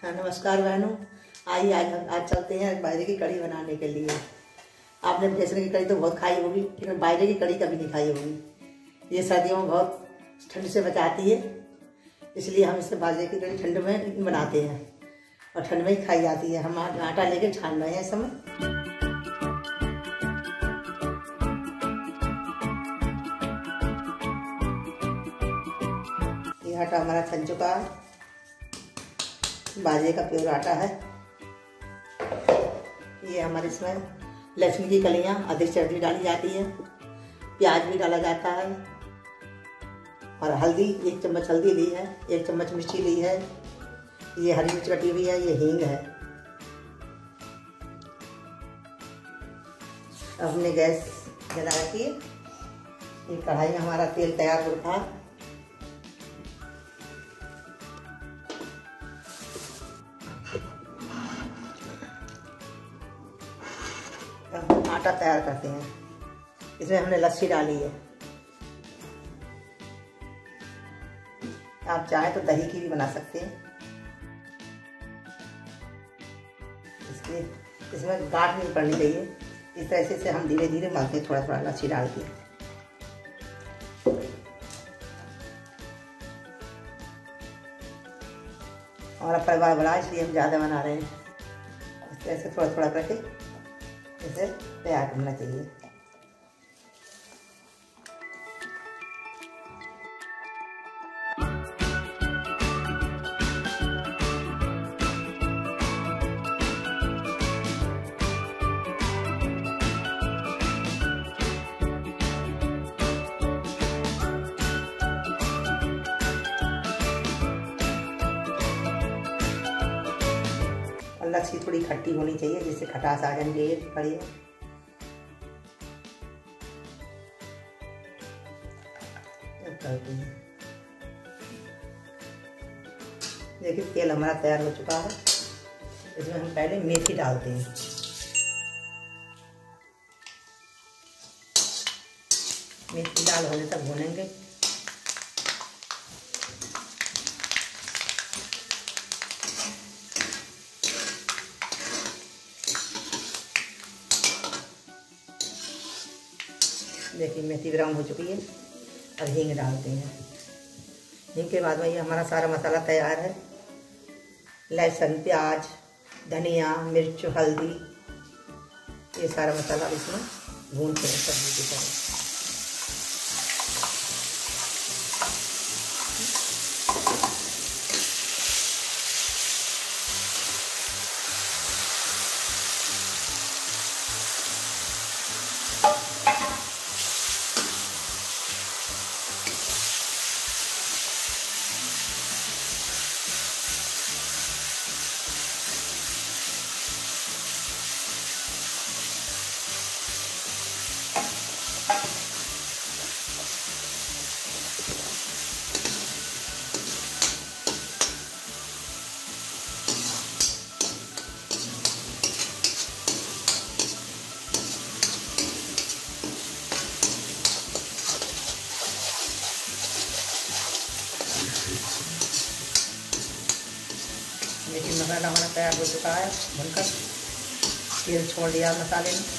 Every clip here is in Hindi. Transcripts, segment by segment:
नमस्कार बहनों। आइए आज चलते हैं बाजरे की कड़ी बनाने के लिए। आपने बेसन की कड़ी तो बहुत खाई होगी, लेकिन बाजरे की कड़ी कभी नहीं खाई होगी। ये सर्दियों में बहुत ठंड से बचाती है, इसलिए हम इससे बाजरे की कड़ी ठंड में बनाते हैं और ठंड में ही खाई जाती है। हम आटा लेके छान रहे हैं इस समय। ये आटा हमारा छन चुका है। बाजरे का प्योर आटा है। ये हमारे इसमें लहसुन की कलियां, अधिक चर्बी डाली जाती है, प्याज भी डाला जाता है और हल्दी, 1 चम्मच हल्दी ली है, 1 चम्मच मिर्ची ली है, ये हरी मिर्च कटी हुई है, ये हींग है। अब हमने गैस जला रखी है। ये कढ़ाई में हमारा तेल तैयार हो रखा है। आटा तैयार करते हैं। इसमें हमने लस्सी डाली है। आप चाहें तो दही की भी बना सकते हैं। इसमें गांठ नहीं पड़नी चाहिए। इस तरह से हम धीरे धीरे मलते हैं, थोड़ा थोड़ा लस्सी डाल के। हमारा परिवार बड़ा, इसलिए हम ज़्यादा बना रहे हैं। इस तरह से थोड़ा थोड़ा करके इसे तैयार करना चाहिए। लस्सी थोड़ी खट्टी होनी चाहिए, जिससे खटास आ जाएंगे कड़ी में। देखिए तेल हमारा तैयार हो चुका है। इसमें हम पहले मेथी डालते हैं। मेथी लाल होने तक भूनेंगे। देखिए मेथी ब्राउन हो चुकी है। अब हींग डालते हैं। हींग के बाद में ये हमारा सारा मसाला तैयार है। लहसुन, प्याज, धनिया, मिर्च, हल्दी, ये सारा मसाला इसमें भूनते हैं सब्जी की तरह। लेकिन मसाला हमारा तैयार हो चुका है। भुनकर तेल छोड़ दिया मसाले ने।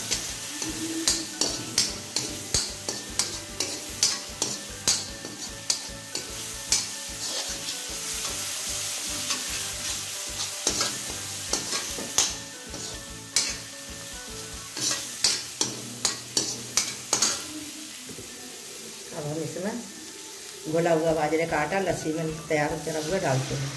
अब हम इसमें घोला हुआ बाजरे का आटा लस्सी में तैयार करा हुआ डालते हैं।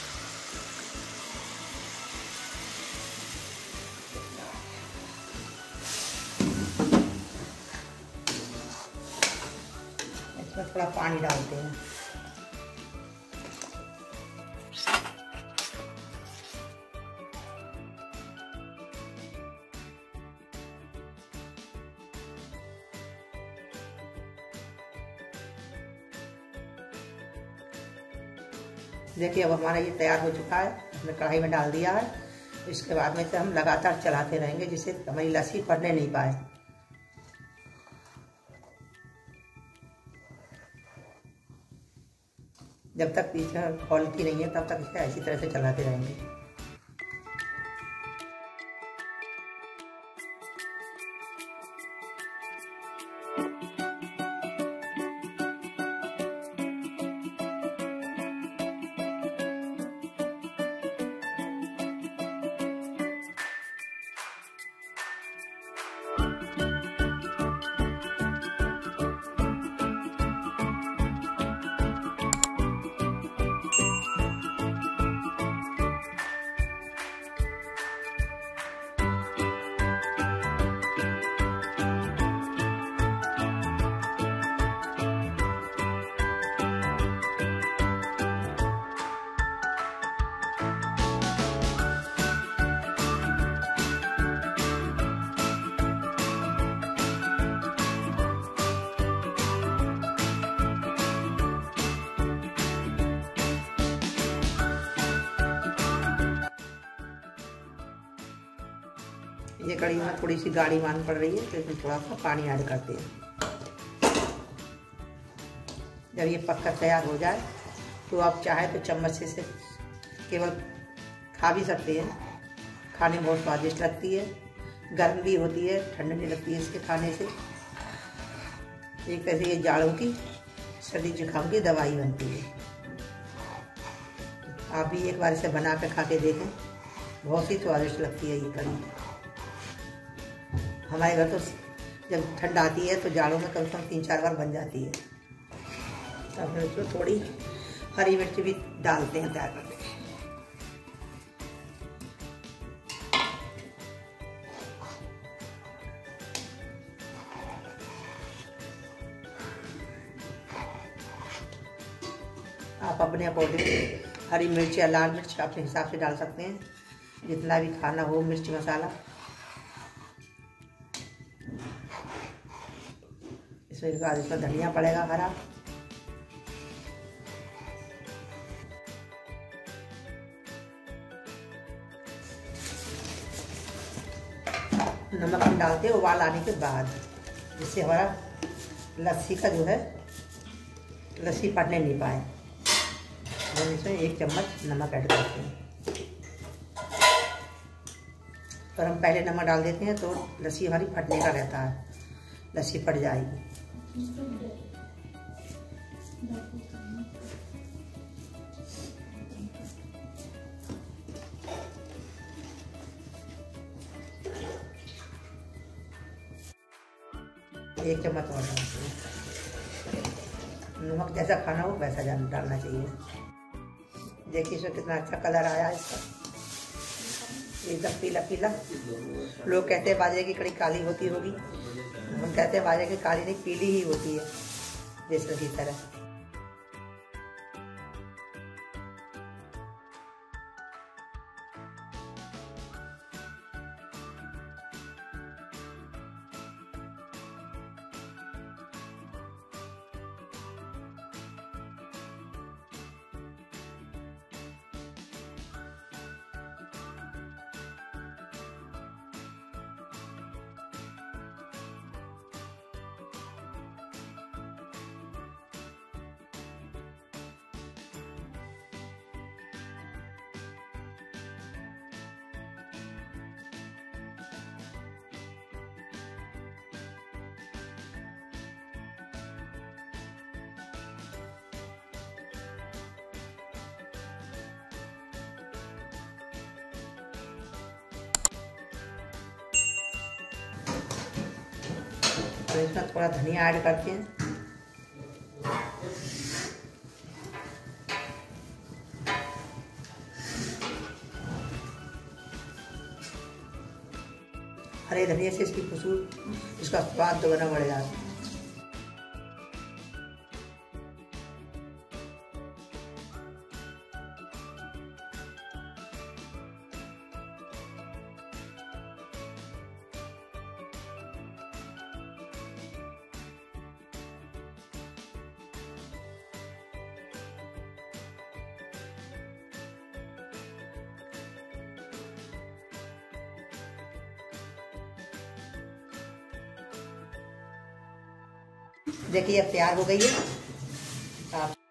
इसमें थोड़ा पानी डालते हैं। देखिए अब हमारा ये तैयार हो चुका है। हमने कढ़ाई में डाल दिया है। इसके बाद में से हम लगातार चलाते रहेंगे, जिससे हमारी लस्सी फटने नहीं पाए। जब तक पीछे क्वालिटी नहीं है तब तक इसे इसी तरह से चलाते रहेंगे। ये कड़ी में थोड़ी सी गाढ़ी मान पड़ रही है तो इसमें थोड़ा सा पानी ऐड करते हैं। जब ये पककर तैयार हो जाए तो आप चाहे तो चम्मच से केवल खा भी सकते हैं। खाने में बहुत स्वादिष्ट लगती है, गर्म भी होती है, ठंड नहीं लगती है इसके खाने से। एक तरह से ये जाड़ों की सर्दी जुकाम की दवाई बनती है। आप भी एक बार इसे बना कर खा के देखें, बहुत ही स्वादिष्ट लगती है ये कड़ी। हमारे घर तो जब ठंड आती है तो जाड़ों में कम से कम 3-4 बार बन जाती है। अब इसमें थोड़ी हरी मिर्च भी डालते हैं तैयार करने के। आप अपने अकॉर्डिंग हरी मिर्च या लाल मिर्च अपने हिसाब से डाल सकते हैं, जितना भी खाना हो मिर्च मसाला। इसमें बाद इसमें धनिया पड़ेगा हरा। नमक हम डालते हैं उबाल आने के बाद, जिससे हमारा लस्सी का जो है लस्सी फटने नहीं पाए। हम इसमें 1 चम्मच नमक ऐड करते हैं। और हम पहले नमक डाल देते हैं तो लस्सी हमारी फटने का रहता है, लस्सी फट जाएगी। एक चम्मच और डालते हैं। नमक जैसा खाना हो वैसा डालना चाहिए। देखिए इसमें कितना अच्छा कलर आया है इसका, एकदम पीला पीला। लोग कहते हैं बाजरे की कड़ी काली होती होगी, हम कहते हैं बाजरे की काली नहीं पीली ही होती है, बेसन की तरह। और इसमें थोड़ा धनिया ऐड करते हैं। हरे धनिया से इसकी खुशबू, इसका स्वाद दोगुना बढ़ जाता है। देखिए अब तैयार हो गई है। आप